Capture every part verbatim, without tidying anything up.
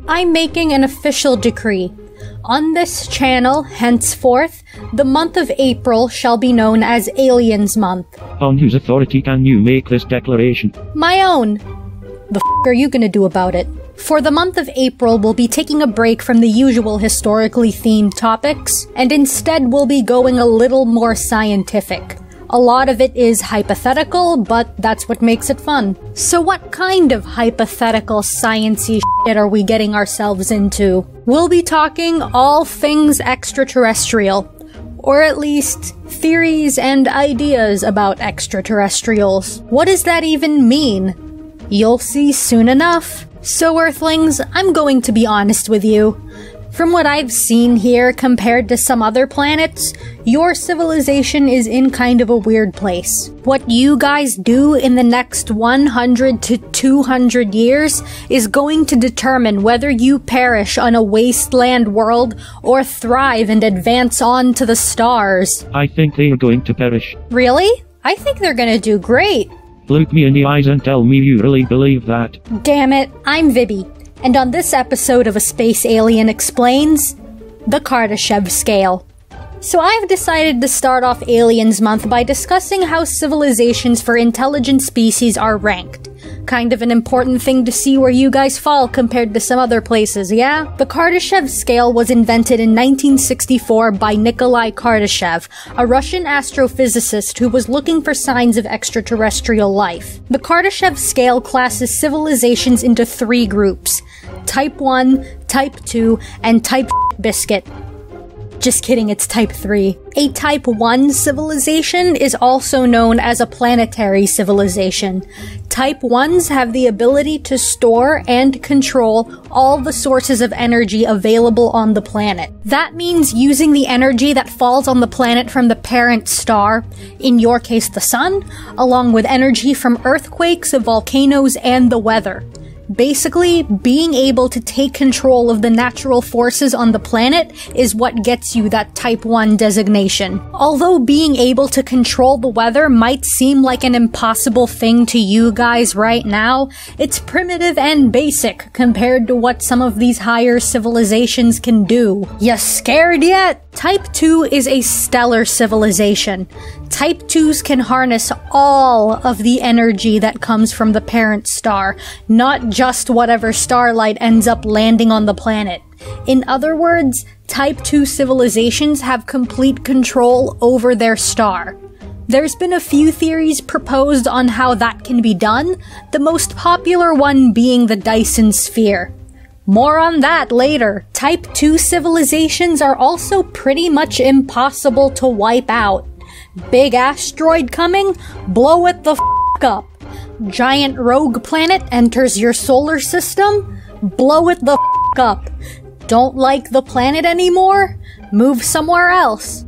I'm making an official decree. On this channel, henceforth, the month of April shall be known as Aliens Month. On whose authority can you make this declaration? My own. The f*** are you gonna do about it? For the month of April, we'll be taking a break from the usual historically themed topics, and instead we'll be going a little more scientific. A lot of it is hypothetical, but that's what makes it fun. So what kind of hypothetical science-y shit are we getting ourselves into? We'll be talking all things extraterrestrial, or at least theories and ideas about extraterrestrials. What does that even mean? You'll see soon enough. So Earthlings, I'm going to be honest with you. From what I've seen here compared to some other planets, your civilization is in kind of a weird place. What you guys do in the next one hundred to two hundred years is going to determine whether you perish on a wasteland world or thrive and advance on to the stars. I think they are going to perish. Really? I think they're gonna do great. Look me in the eyes and tell me you really believe that. Damn it, I'm Vibi. And on this episode of A Space Alien Explains, the Kardashev Scale. So I've decided to start off Aliens Month by discussing how civilizations for intelligent species are ranked. Kind of an important thing to see where you guys fall compared to some other places, yeah? The Kardashev Scale was invented in nineteen sixty-four by Nikolai Kardashev, a Russian astrophysicist who was looking for signs of extraterrestrial life. The Kardashev Scale classes civilizations into three groups: Type one, Type two, and Type Biscuit. Just kidding, it's Type three. A Type one civilization is also known as a planetary civilization. Type ones have the ability to store and control all the sources of energy available on the planet. That means using the energy that falls on the planet from the parent star, in your case the sun, along with energy from earthquakes, volcanoes, and the weather. Basically, being able to take control of the natural forces on the planet is what gets you that Type one designation. Although being able to control the weather might seem like an impossible thing to you guys right now, it's primitive and basic compared to what some of these higher civilizations can do. Ya scared yet? Type two is a stellar civilization. Type twos can harness all of the energy that comes from the parent star, not just whatever starlight ends up landing on the planet. In other words, Type two civilizations have complete control over their star. There's been a few theories proposed on how that can be done, the most popular one being the Dyson sphere. More on that later. Type two civilizations are also pretty much impossible to wipe out. Big asteroid coming? Blow it the f*** up. Giant rogue planet enters your solar system? Blow it the f*** up. Don't like the planet anymore? Move somewhere else.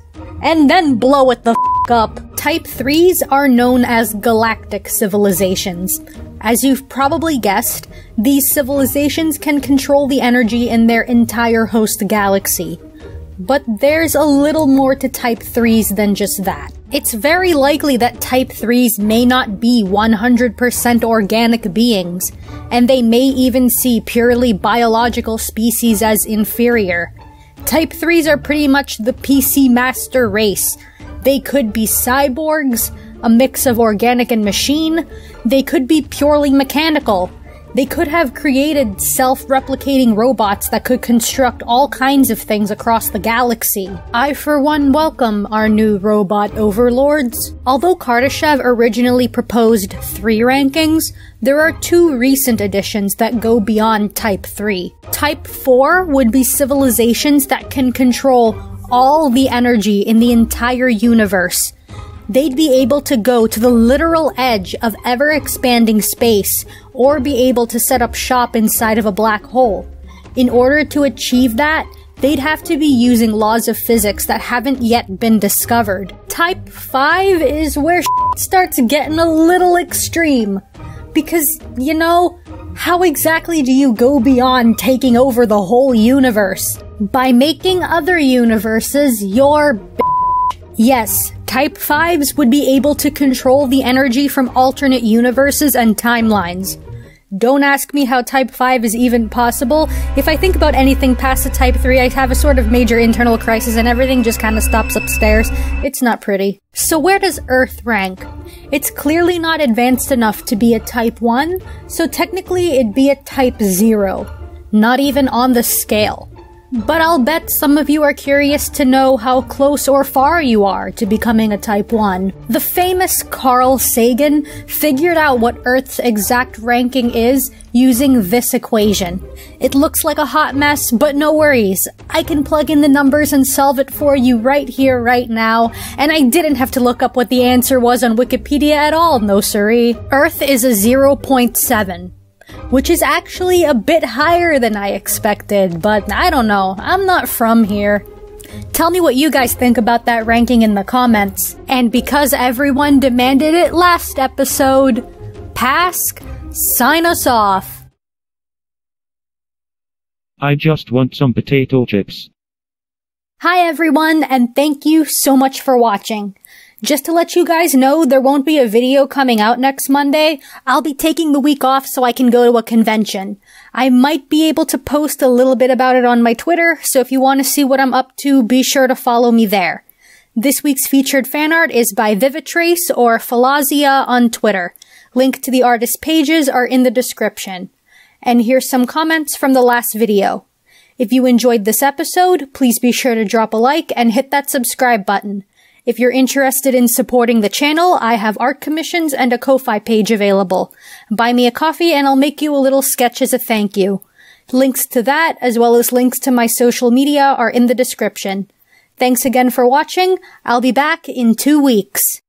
And then blow it the f*** up. Type threes are known as galactic civilizations. As you've probably guessed, these civilizations can control the energy in their entire host galaxy. But there's a little more to Type threes than just that. It's very likely that Type threes may not be one hundred percent organic beings, and they may even see purely biological species as inferior. Type threes are pretty much the P C master race. They could be cyborgs, a mix of organic and machine. They could be purely mechanical. They could have created self-replicating robots that could construct all kinds of things across the galaxy. I, for one, welcome our new robot overlords. Although Kardashev originally proposed three rankings, there are two recent additions that go beyond Type three. Type four would be civilizations that can control all the energy in the entire universe. They'd be able to go to the literal edge of ever-expanding space, or be able to set up shop inside of a black hole. In order to achieve that, they'd have to be using laws of physics that haven't yet been discovered. Type five is where shit starts getting a little extreme. Because, you know, how exactly do you go beyond taking over the whole universe? By making other universes your b****. Yes, Type fives would be able to control the energy from alternate universes and timelines. Don't ask me how type five is even possible. If I think about anything past a type three, I have a sort of major internal crisis and everything just kind of stops upstairs. It's not pretty. So where does Earth rank? It's clearly not advanced enough to be a type one, so technically it'd be a type zero. Not even on the scale. But I'll bet some of you are curious to know how close or far you are to becoming a type one. The famous Carl Sagan figured out what Earth's exact ranking is using this equation. It looks like a hot mess, but no worries. I can plug in the numbers and solve it for you right here, right now, and I didn't have to look up what the answer was on Wikipedia at all, no siree. Earth is a zero point seven. Which is actually a bit higher than I expected, but I don't know, I'm not from here. Tell me what you guys think about that ranking in the comments. And because everyone demanded it last episode, Pask, sign us off. I just want some potato chips. Hi everyone, and thank you so much for watching. Just to let you guys know, there won't be a video coming out next Monday. I'll be taking the week off so I can go to a convention. I might be able to post a little bit about it on my Twitter, so if you want to see what I'm up to, be sure to follow me there. This week's featured fan art is by Vivitrace or Falazia on Twitter. Link to the artist's pages are in the description. And here's some comments from the last video. If you enjoyed this episode, please be sure to drop a like and hit that subscribe button. If you're interested in supporting the channel, I have art commissions and a Ko-Fi page available. Buy me a coffee and I'll make you a little sketch as a thank you. Links to that, as well as links to my social media, are in the description. Thanks again for watching. I'll be back in two weeks.